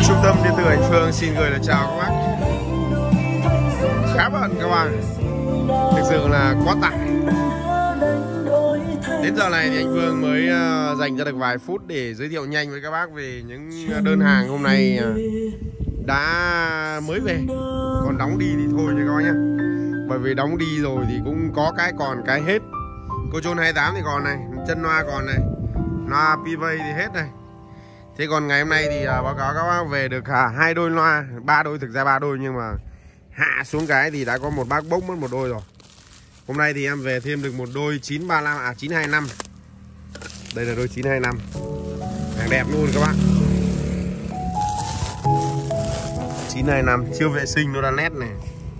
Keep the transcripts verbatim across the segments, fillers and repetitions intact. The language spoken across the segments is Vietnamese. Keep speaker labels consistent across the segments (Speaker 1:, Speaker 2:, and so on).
Speaker 1: Trung tâm điện tử Anh Phương xin gửi lời chào các bác. Khá bận các bạn, thực sự là quá tải. Đến giờ này thì anh Phương mới dành ra được vài phút để giới thiệu nhanh với các bác về những đơn hàng hôm nay đã mới về. Còn đóng đi thì thôi nha các bác nhé. Bởi vì đóng đi rồi thì cũng có cái còn cái hết. Cô Chôn hai tám thì còn này, chân loa còn này, loa pi vây thì hết này. Thế còn ngày hôm nay thì báo cáo các bác về được hai đôi loa, ba đôi, thực ra ba đôi nhưng mà hạ xuống cái thì đã có một bác bốc mất một đôi rồi. Hôm nay thì em về thêm được một đôi chín ba lăm, à chín hai năm. Đây là đôi chín hai năm. Hàng đẹp luôn các bác. chín hai năm chưa vệ sinh nó đã nét này.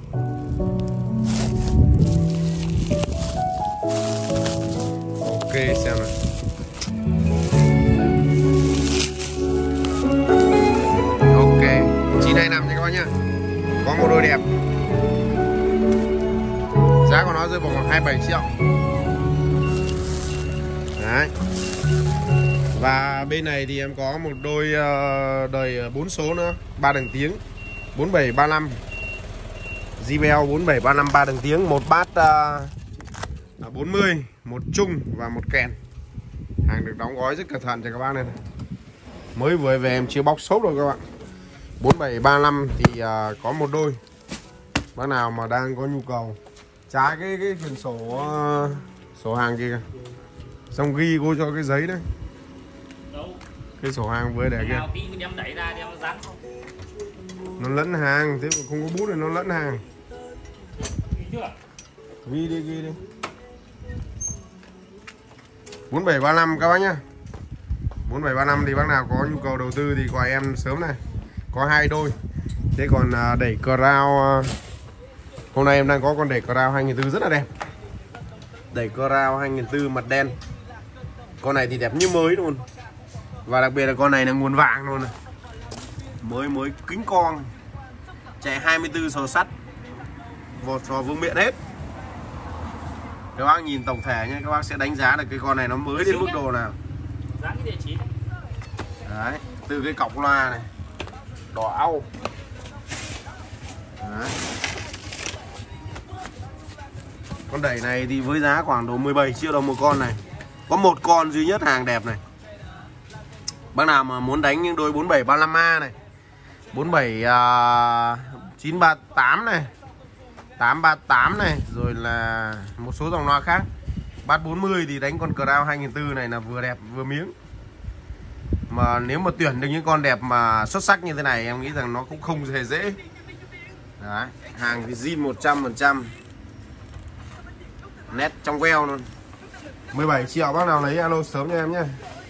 Speaker 1: Ok xem nào. Ok, chín hai năm nha các bác nhá. Có một đôi đẹp. Giá của nó rơi vào khoảng hai mươi bảy triệu. Đấy. Và bên này thì em có một đôi đời bốn số nữa, ba đường tiếng, bốn bảy ba lăm. gi bê lờ bốn bảy ba lăm ba đường tiếng, một bát uh, bốn mươi, một chung và một kèn. Hàng được đóng gói rất cẩn thận cho các bác này. Mới vừa về em chưa bóc xốp rồi các bạn. bốn bảy ba lăm thì uh, có một đôi. Bác nào mà đang có nhu cầu trái cái cái quyển sổ uh, sổ hàng kia, xong ghi cô cho cái giấy đấy.
Speaker 2: Đâu?
Speaker 1: Cái sổ hàng với để kia.
Speaker 2: Đem đẩy ra đem dán không?
Speaker 1: Nó lẫn hàng, thế mà không có bút thì nó lẫn hàng.
Speaker 2: Ghi chưa?
Speaker 1: Ghi đi, ghi đi. bốn bảy ba lăm các bác nhá. bốn bảy ba lăm thì bác nào có nhu cầu đầu tư thì gọi em sớm này. Có hai đôi. Thế còn uh, đẩy crown uh, hôm nay em đang có con đẩy crown hai nghìn bốn trăm rất là đẹp. Đẩy crown hai nghìn bốn trăm mặt đen. Con này thì đẹp như mới luôn. Và đặc biệt là con này là nguồn vàng luôn này. Mới mới kính con. Chạy hai mươi tư sò sắt. Vột sò vương miện hết. Các bác nhìn tổng thể nhé, các bác sẽ đánh giá được cái con này nó mới đến mức độ nào.
Speaker 2: Dán cái địa chỉ.
Speaker 1: Đấy, từ cái cọc loa này. Đỏ au. Đấy. Con đẩy này thì với giá khoảng độ mười bảy triệu đồng một con này. Có một con duy nhất hàng đẹp này. Bác nào mà muốn đánh những đôi bốn bảy ba lăm A này, bốn bảy chín ba tám này, tám ba tám này, rồi là một số dòng loa khác. Bát bốn mươi thì đánh con crown hai nghìn bốn trăm này là vừa đẹp vừa miếng. Mà nếu mà tuyển được những con đẹp mà xuất sắc như thế này em nghĩ rằng nó cũng không hề dễ. Đấy, hàng thì zin một trăm phần trăm. Nét trong veo luôn. mười bảy triệu bác nào lấy alo sớm cho em nhé.